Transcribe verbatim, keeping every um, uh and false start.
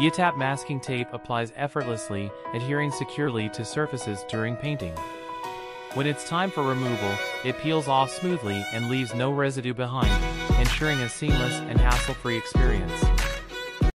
YITAP masking tape applies effortlessly, adhering securely to surfaces during painting. When it's time for removal, it peels off smoothly and leaves no residue behind, ensuring a seamless and hassle-free experience.